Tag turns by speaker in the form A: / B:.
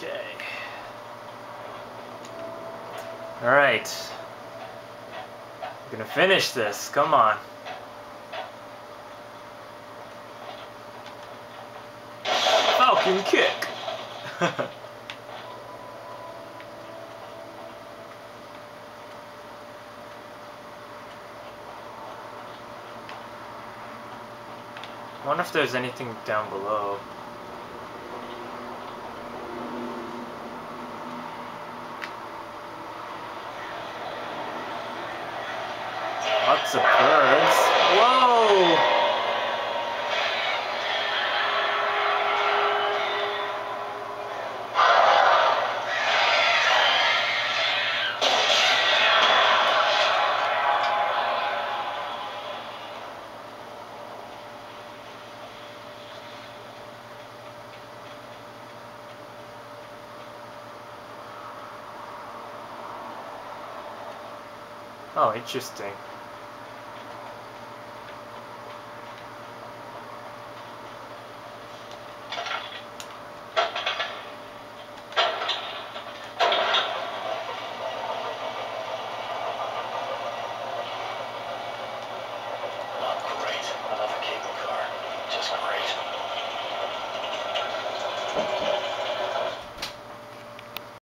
A: Okay. Alright. I'm gonna finish this. Come on. Falcon kick! I wonder if there's anything down below. Lots of birds. Whoa! Oh, interesting.